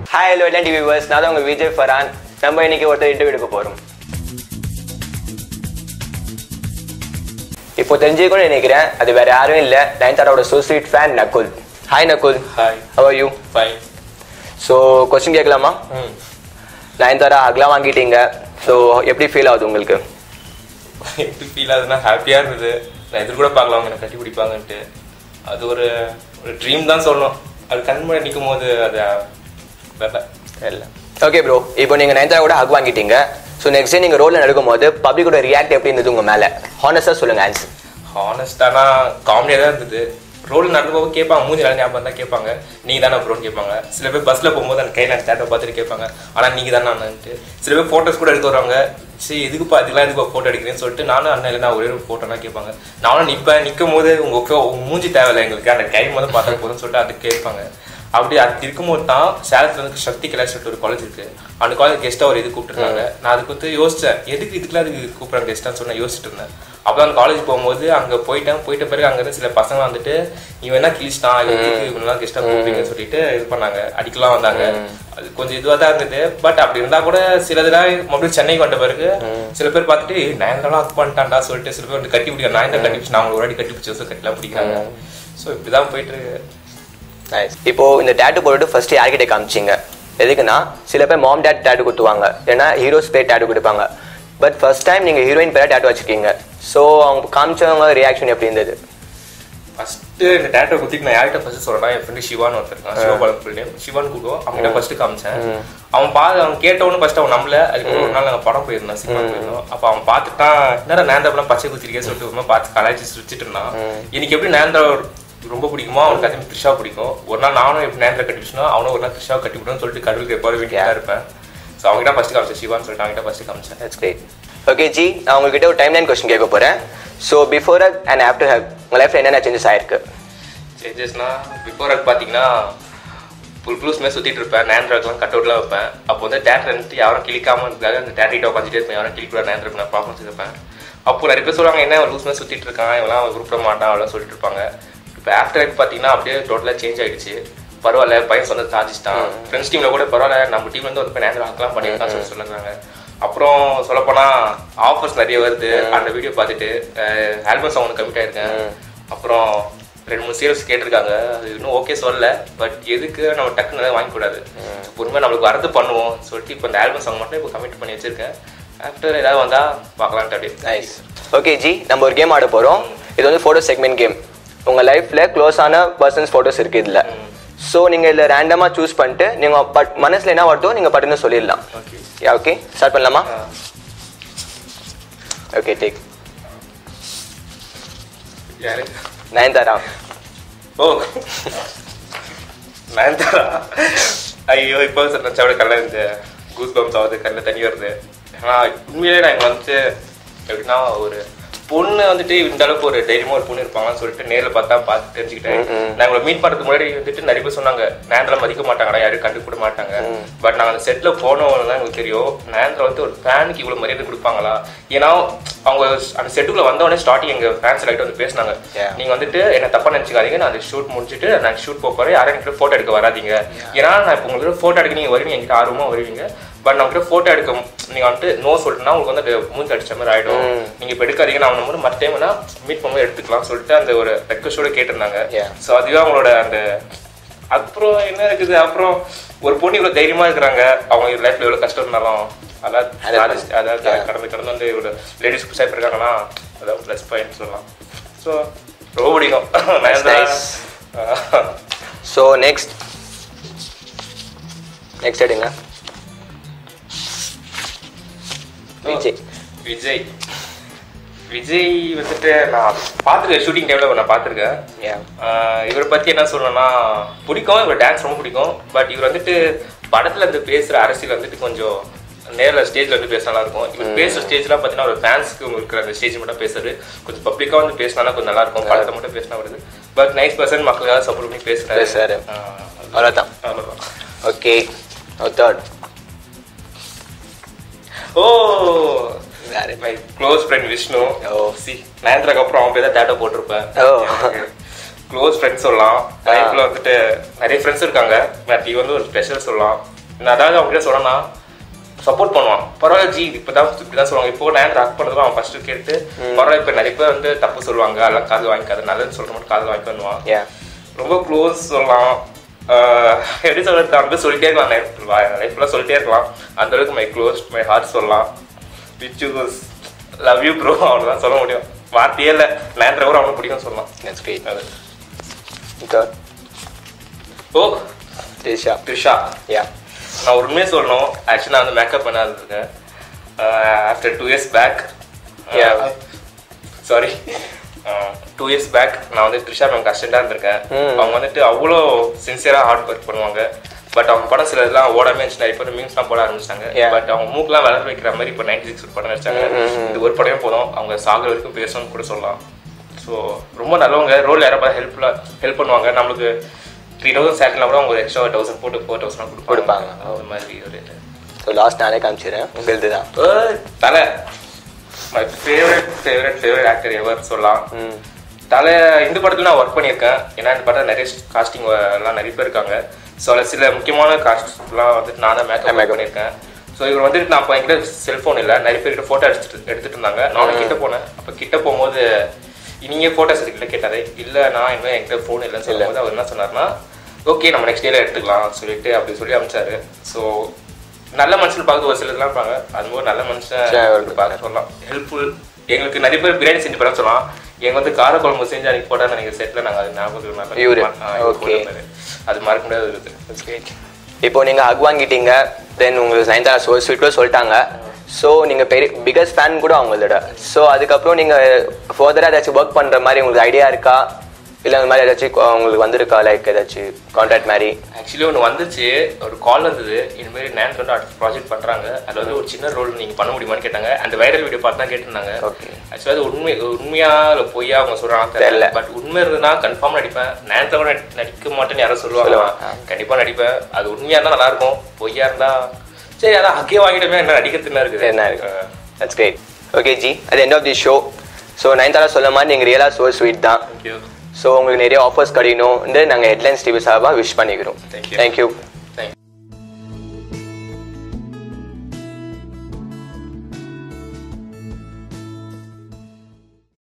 Hi, hello, LND viewers. நான் தான் உங்க விஜய் ஃபரான். நம்ம இன்னைக்கு ஒருத்தர் இன்டர்வியூ எடுக்க போறோம். இப்போ தெரிஞ்சுக்கணும்னு நினைக்கிறேன். அது வேற யாரும் இல்ல, நயன்தாராவோட so sweet fan Nakul. Hi Nakul. Hi. How are you? Fine. So question கேட்கலாமா? நயன்தாரா அகலாம் வாங்கிட்டீங்க. ஸோ எப்படி ஃபீல் ஆகுது உங்களுக்கு? எப்படி ஃபீல் ஆகுதுன்னா ஹாப்பியாக இருந்தது. நான் எதிர் கூட பார்க்கலாம் அவங்க கட்டி பிடிப்பாங்கன்ட்டு. அது ஒரு ட்ரீம் தான் சொல்லணும். அது கண் முன்னாடி நிற்கும் போது அது இல்லை. ஓகே ப்ரோ, இப்போ நீங்கள் நயன்தாராவோட ஹக் வாங்கிட்டீங்க. ஸோ நெக்ஸ்ட் டே நீங்கள் ரோலில் நடக்கும்போது பப்ளிக்கோட ரியாக்ட் எப்படி இருந்தது உங்கள் மேலே? ஹானஸ்டாக சொல்லுங்கள் ஆன்சர். ஹானஸ்டானா காமெடியாக தான் இருந்தது. ரோல் நடந்து போக கேட்பாங்க, மூஞ்சி நல்லா ஞாபகம் தான் கேட்பாங்க, நீங்கள் தானே ப்ரோன்னு கேட்பாங்க. சில பேர் பஸ்ஸில் போகும்போது அந்த கையில் தேட்டை பார்த்துட்டு கேட்பாங்க, ஆனால் நீங்கள் தானே அண்ணன்ட்டு. சில பேர் ஃபோட்டோஸ் கூட எடுத்து வருவாங்க. சரி எதுக்குப்பா இதெல்லாம் எதுக்கு ஃபோட்டோ எடுக்கிறேன்னு சொல்லிட்டு நானும் அண்ணன் இல்லை நான் ஒரே ஒரு ஃபோட்டோலாம் கேட்பாங்க. நானும் நிற்கும் போது உங்கள் மூஞ்சி தேவையில்லை எங்களுக்கு, அந்த கை முதல் பார்த்தா போதும்னு சொல்லிட்டு அது கேட்பாங்க. அப்படி அது இருக்கும்போது தான் சேலத்தில் வந்து சக்தி கலாஷ் சொல்லிட்டு ஒரு காலேஜ் இருக்குது. அந்த காலேஜ் கெஸ்ட்டாக ஒரு இது கூப்பிட்டுருந்தாங்க. நான் அதுக்கு வந்து யோசித்தேன், இதுக்கெல்லாம் அதுக்கு கூப்பிட்றாங்க கெஸ்ட்டான்னு சொல்லி நான் யோசிச்சுட்டு இருந்தேன். அப்போ அந்த காலேஜ் போகும்போது அங்கே போயிட்ட பிறகு அங்கே இருந்து சில பசங்க வந்துட்டு இவன் என்ன கிழிச்சிட்டான், இவங்கெல்லாம் கெஸ்ட்டாக கூப்பிட்டீங்கன்னு சொல்லிட்டு இது பண்ணாங்க, அடிக்கலாம் வந்தாங்க. அது கொஞ்சம் இதுவாக தான் இருந்தது. பட் அப்படி இருந்தால் கூட சிலதெல்லாம் மறுபடியும் சென்னைக்கு வந்த பிறகு சில பேர் பார்த்துட்டு நயன்தாரா ஹக் பண்ணிட்டான்டா சொல்லிட்டு சில பேர் வந்து கட்டி பிடிக்க நயன்தாரா கட்டி பிடிச்சி நான் ஒரு வாட்டி கட்டி பிடிச்சி வருஷம் கட்டிலாம் பிடிக்கிறாங்க. ஸோ இப்படி தான் போயிட்டு இருக்கு. இப்போ இந்த டேட்டு போட்டுட்டு ஃபர்ஸ்ட் யார்கிட்ட காமிச்சிங்க? எதுக்குன்னா சில பேர் மாம் டேட் டேட்டு கொடுத்துவாங்க, ஏன்னா ஹீரோஸ் பேர் டேட்டு கொடுப்பாங்க. பட் ஃபர்ஸ்ட் டைம் நீங்கள் ஹீரோயின் பேரை டேட்டு வச்சுருக்கீங்க. ஸோ அவங்க காமிச்சவங்க ரியாக்ஷன் எப்படி இருந்தது? ஃபஸ்ட்டு இந்த டேட்டை குத்திட்டு நான் யார்கிட்ட ஃபஸ்ட்டு சொல்கிறேன், என் ஃப்ரெண்டு சிவான்னு ஒருத்தருக்கான், சிவபாலம் ஃபுல் நேம் சிவான்னு கூடுவோம். அவங்ககிட்ட ஃபஸ்ட்டு காமிச்சேன். அவன் கேட்டவொன்னு ஃபஸ்ட்டு அவன் நம்மள. அதுக்கு ஒரு நாள் நாங்கள் படம் போயிருந்தோம், சினிமா போயிருந்தோம். அப்போ அவன் பார்த்துட்டான், என்னடா நேந்திரப்பெல்லாம் பச்சை குத்திருக்கேன்னு சொல்லிட்டு ஒரு பார்த்து கலாய்ச்சி சுற்றிட்டு இருந்தான். எனக்கு எப்படி நேந்திர ரொம்ப பிடிக்குமோ அவனுக்கு அதே த்ரிஷா பிடிக்கும். ஒரு நாள் நானும் எப்படி நேந்திர கட்டி பிடிச்சனோ அவனும் ஒரு நாள் த்ரிஷாவை கட்டி பிடிக்கணும்னு சொல்லிட்டு கடவுளுக்கு எப்போது வீட்டில் தான் இருப்பேன். ஸோ அவங்ககிட்ட ஃபஸ்ட்டு காமிச்சேன், சிவான்னு சொல்லிட்டு அவங்ககிட்ட ஃபஸ்ட்டு காமிச்சேன். That's great. ஓகே ஜி, நான் உங்ககிட்ட ஒரு டைம் லைன் கொஸ்டின் கேட்க போகிறேன். So before hug and after hug உங்கள் லைஃப்பில் என்னென்ன சேஞ்சஸ் ஆயிருக்கு? சேஞ்சஸ்னா பிஃபோர் ஹக் பார்த்தீங்கன்னா ஃபுல் ப்ளூஸ்மே சுற்றிட்டு இருப்பேன், நேந்திராக்கெலாம் கட் அவுட்லாம் வைப்பேன். அப்போ வந்து தேட்டர் வந்துட்டு யாரும் கிளிக்காமல் இருக்காங்க, அந்த தேட்டர்கிட்ட உட்காந்துட்டே இருப்பேன், யாரும் கிளிக்கூட நேந்திரக்கு நான் பார்க்க இருப்பேன். அப்போ நிறைய பேர் சொல்லுவாங்க என்ன லூஸ்மே சுற்றிட்டு இருக்கான், இவெல்லாம் உருப்பிட மாட்டான் அவ்வளோ சொல்லிட்டு இருப்பாங்க. இப்போ ஆஃப்டர் ஹக் பார்த்தீங்கன்னா அப்படியே டோட்டலாக சேஞ்ச் ஆகிடுச்சு. பரவாயில்ல பையன் சொந்த சாதிச்சிட்டான். ஃப்ரெண்ட்ஸ் டீமில் கூட பரவாயில்ல நம்ம டீம் வந்து ஒரு போய் நேந்திரம் ஹக்லாம் பண்ணியிருக்கான்னு சொல்லி சொல்லுறாங்க. அப்புறம் சொல்லப்போனால் ஆஃபர்ஸ் நிறைய வருது. அந்த வீடியோ பார்த்துட்டு ஆல்பம் சாங் கமிட் ஆயிருக்கேன். அப்புறம் 2-3 சீரியல்ஸ் கேட்டிருக்காங்க, அது இன்னும் ஓகே சொல்லலை. பட் எதுக்கு நம்ம டக்குன்னு நிறைய வாங்கக்கூடாது, பொறுமையாக நம்மளுக்கு வரது பண்ணுவோம் சொல்லிட்டு இப்போ இந்த ஆல்பம் சாங் மட்டும் இப்போ கமிட் பண்ணி வச்சிருக்கேன். ஆஃப்டர் ஏதாவது வந்தால் பார்க்கலான்ட்டு அப்படியே. நைஸ். ஓகே ஜி, நம்ம ஒரு கேம் ஆட போகிறோம். இது வந்து ஃபோட்டோ செக்மெண்ட் கேம். உங்கள் லைஃப்பில் க்ளோஸான பர்சன்ஸ் ஃபோட்டோஸ் இருக்குது இதில். ஸோ நீங்கள் இதில் ரேண்டமாக சூஸ் பண்ணிட்டு நீங்கள் மனசில் என்ன வருதோ நீங்கள் பட்டுன்னு சொல்லிடலாம். ஓகே ஸ்டார்ட் பண்ணலாமா? Okay take. யாரு? நயன்தாரா. ஓ நயன்தாரா. ஐயோ இப்போ நினச்சா விட கல்ல இந்த கூஸ் பம்ஸ் ஆகுது, கல்ல தண்ணி வருது. ஆனால் உண்மையிலே நான் இங்கே வந்துட்டு எப்படின்னா ஒரு பொண்ணு வந்துட்டு இந்த அளவுக்கு ஒரு தைரியமாக ஒரு பொண்ணு இருப்பாங்கன்னு சொல்லிட்டு நேரில் பார்த்து தெரிஞ்சுக்கிட்டேன். நான் உங்களை மீட் பண்ணுறதுக்கு முன்னாடி வந்துட்டு நிறைய பேர் சொன்னாங்க நேந்திரம் மதிக்க மாட்டாங்கடா, யாரும் கண்டுக்கூட மாட்டாங்க. பட் நாங்கள் அந்த செட்டில் போனவங்க தான் எங்களுக்கு தெரியும் நேந்திரம் வந்து ஒரு ஃபேனுக்கு இவ்வளோ மரியாதை கொடுப்பாங்களா. ஏன்னா அவங்க அந்த செட்டுக்குள்ளே வந்தவொடனே ஸ்டார்டிங் எங்கள் ஃபேன்ஸ் லைட்டு வந்து பேசினாங்க, நீங்கள் வந்துட்டு என்ன தப்பாக நினச்சிக்காதீங்க, நான் அந்த ஷூட் முடிச்சுட்டு நான் ஷூட் போகிறேன், யாரும் என்கிட்ட ஃபோட்டோ எடுக்க வராதிங்க. ஏன்னா நான் இப்போ உங்களுக்கு ஃபோட்டோ எடுக்க நீங்கள் வருவீங்க, என்கிட்ட ஆர்வமாக வருவீங்க. பட் நம்மகிட்ட ஃபோட்டோ எடுக்க நீங்கள் வந்துட்டு நோ சொல்லிட்டுனா உங்களுக்கு வந்து அந்த மூஞ்சி அடிச்ச மாதிரி ஆகிடும், நீங்கள் இப்போ எடுக்காதீங்க, நான் நம்ம மற்ற டைம்னா மீட் பண்ணும்போது எடுத்துக்கலாம் சொல்லிட்டு அந்த ஒரு ரெக்வஸ்டோட கேட்டிருந்தாங்க. ஸோ அதுவே அவங்களோட அந்த அப்புறம் என்ன இருக்குது. அப்புறம் ஒரு பொண்ணு இவ்வளோ தைரியமாக இருக்கிறாங்க, அவங்க லைஃப்பில் எவ்வளோ கஷ்டம் இருந்தாலும் அதாவது கடந்து வந்து இவ்வளோ லேடிஸ் புதுசாக இருக்காங்கன்னா அதாவது ப்ளஸ் பாயிண்ட் சொல்லலாம். ஸோ ரொம்ப பிடிக்கும். ஸோ நெக்ஸ்ட் எடுங்க. விஜய் வந்துட்டு நான் பார்த்துருக்கேன், ஷூட்டிங் டைமில் நான் பார்த்துருக்கேன். இவரை பற்றி என்ன சொல்லணும்னா பிடிக்கும், இவர் டான்ஸ் ரொம்ப பிடிக்கும். பட் இவர் வந்துட்டு படத்தில் இருந்து பேசுகிற அரசியல் வந்துட்டு கொஞ்சம் நேரில் ஸ்டேஜில் வந்து பேச நல்லா இருக்கும். இவர் பேசுகிற ஸ்டேஜ்லாம் பார்த்தீங்கன்னா ஒரு ஃபேன்ஸுக்கு இருக்கிற அந்த ஸ்டேஜ் மட்டும் பேசுறது, கொஞ்சம் பப்ளிக்காக வந்து பேசினா கொஞ்சம் நல்லாயிருக்கும். படத்தை மட்டும் பேசினா வருது. பட் நைஸ் பர்சன், மக்களுக்காக சப்போர்ட் பண்ணி பேசுகிறாரு. அவ்வளோதான். Okay third. Oh my close friend Vishnu. நயன்தாராக்கு அப்புறம் அவன் போய் தான் டேட்டோ போட்டிருப்பேன். க்ளோஸ் ஃப்ரெண்ட்ஸ் சொல்லலாம். லைஃப்ல வந்துட்டு நிறைய ஃப்ரெண்ட்ஸ் இருக்காங்க, பட் இவன் வந்து ஒரு ஸ்பெஷல் சொல்லலாம். நான் அதாவது அவங்ககிட்ட சொல்லணும்னா சப்போர்ட் பண்ணுவான். பரவாயில்ல ஜி இப்படிதான் சொல்லுவாங்க. இப்போ நான் ராக் பண்ணுறதும் அவன் ஃபர்ஸ்ட் கேட்டு பரவாயில்ல. இப்போ நிறைய பேர் வந்து தப்பு சொல்லுவாங்க, அதெல்லாம் காது வாங்கிக்காது, நல்லதுன்னு சொல்ற மட்டும் காது வாங்கி பண்ணுவான். ரொம்ப க்ளோஸ் சொல்லலாம். எப்படி சொல்றது, வந்து சொல்லிட்டே இருக்கலாம், லைஃப்லாம் சொல்லிட்டே இருக்கலாம். அந்த அளவுக்கு மை க்ளோஸ் மை ஹார்ட் சொல்லலாம். Which use love you bro, அவ்வளோதான் சொல்ல முடியும். வார்த்தையே இல்லை, நேரத்தில் கூட அவனுக்கு பிடிக்கும் சொல்லலாம். ஓ த்ரிஷா நான் ஒரு உண்மையை சொல்லணும். ஆக்சுவலி நான் வந்து மேக்கப் பண்ணாது இருக்கேன். After 2 years back, sorry 2 years back நான் வந்து த்ரிஷா மேம் அசிஸ்டண்டாக இருந்திருக்கேன். அவங்க வந்துட்டு அவ்வளோ சின்சியராக ஹார்ட் ஒர்க் பண்ணுவாங்க. பட் அவங்க படம் சில இதெல்லாம் ஓடாமே இருந்துச்சு. இப்போ மீம்ஸ்லாம் போட ஆரம்பிச்சிட்டாங்க. பட் அவங்க மூக்கெலாம் வளர வைக்கிற மாதிரி இப்போ 96 படம் நடிச்சாங்க. இது ஒரு படமே போதும், அவங்க சாகர வரைக்கும் பேசணும்னு கூட சொல்லலாம். ஸோ ரொம்ப நல்லவங்க. ரோல் யாராவது ஹெல்ப் பண்ணுவாங்க. நம்மளுக்கு 3000 சேலரினா கூட அவங்க ஒரு எக்ஸ்ட்ரா 1000 போட்டு 4000 கொடுப்பாங்க. அந்த மாதிரி ஒரு ஸோ லாஸ்ட் நானே காமிச்சிடுறேன், உங்களுக்கு தான் தலை மை ஃபேவரட் ஆக்டர் எவர் சொல்லலாம். தலை இந்த படத்தில் நான் ஒர்க் பண்ணியிருக்கேன். ஏன்னா இந்த படத்தில் நிறைய காஸ்டிங் எல்லாம் நிறைய பேர் இருக்காங்க. ஸோ அதில் சில முக்கியமான காஸ்ட்லாம் வந்துட்டு நான் தான் மேக்கப் பண்ணியிருக்கேன். ஸோ இவர் வந்துட்டு நான் இப்போ என்கிட்ட செல்ஃபோன் இல்லை, நிறைய பேர்கிட்ட ஃபோட்டோ எடுத்துட்டு இருந்தாங்க. நானும் கிட்ட போனேன். அப்போ கிட்ட போகும்போது நீங்கள் ஃபோட்டோஸ் எடுக்கல கேட்டாரே. இல்லை நான் இன்னும் என்கிட்ட ஃபோன் இல்லைன்னு சொல்லும்போது அவர் என்ன சொன்னார்னா, ஓகே நம்ம நெக்ஸ்ட் டேல எடுத்துக்கலாம் சொல்லிட்டு அப்படி சொல்லி அனுப்பிச்சாரு. ஸோ நல்ல மனுஷன் பார்த்து ஒரு சிலர்லாம் இருப்பாங்க, அதுபோது நல்ல மனுஷன் பார்க்க சொல்லலாம். ஹெல்ப்ஃபுல். எங்களுக்கு நிறைய பேர் பிரியாணி செஞ்சு பண்ண சொல்லலாம். எங்க வந்து காரக்குழம்பு செஞ்சு அன்னைக்கு போட்டா நினைக்கிற செட்ல நாங்கள் அது ஞாபகம் அது மறக்க முடியாது இருக்குது. இப்போ நீங்க ஹக் வாங்கிட்டீங்க, தென் உங்களுக்கு நயன்தாரா ஸ்வீட்டோ சொல்லிட்டாங்க. ஸோ நீங்க பெரிய பிகஸ்ட் ஃபேன் கூட அவங்களோட. ஸோ அதுக்கப்புறம் நீங்க ஃபர்தரா ஏதாச்சும் ஒர்க் பண்ற மாதிரி உங்களுக்கு ஐடியா இருக்கா? இல்லை அந்த மாதிரி ஏதாச்சும் உங்களுக்கு வந்திருக்கா, லைக் ஏதாச்சும் கான்ட்ராக்ட் மாதிரி? ஆக்சுவலி ஒன்று வந்துச்சு, ஒரு கால் வந்தது. இதுமாரி நேன் வந்து அடுத்த ப்ராஜெக்ட் பண்ணுறாங்க, அதில் வந்து ஒரு சின்ன ரோல் நீங்கள் பண்ண முடியுமான்னு கேட்டாங்க. அந்த வைரல் வீடியோ பார்த்து தான் கேட்டிருந்தாங்க. ஆக்சுவலி அது உண்மையா இல்லை பொய்யா அவங்க சொல்கிறாங்க தெரியல. பட் உண்மை இருந்ததுன்னா கன்ஃபார்ம் நடிப்பேன். நேரத்தில் கூட நடிக்க மாட்டேன்னு யாரும் சொல்லுவாங்க, கண்டிப்பாக நடிப்பேன். அது உண்மையாக இருந்தால் நல்லாயிருக்கும், பொய்யா இருந்தால் சரி அதான் ஹக்கே வாங்கிட்டோமே, என்ன நடிக்கிறதுனா இருக்குது என்ன இருக்கு. That's great. ஓகே ஜி, அது end of the show. So Nayanthara சொல்ல மாதிரி நீங்கள் ரியலாக ஸோ ஸ்வீட் தான். தேங்க்யூ. ஸோ உங்களுக்கு நிறைய ஆஃபர்ஸ் கிடைக்கணும் நாங்கள் ஹெட்லைன்ஸ் டிவி சார்பாக விஷ் பண்ணிக்கிறோம். தேங்க்யூ.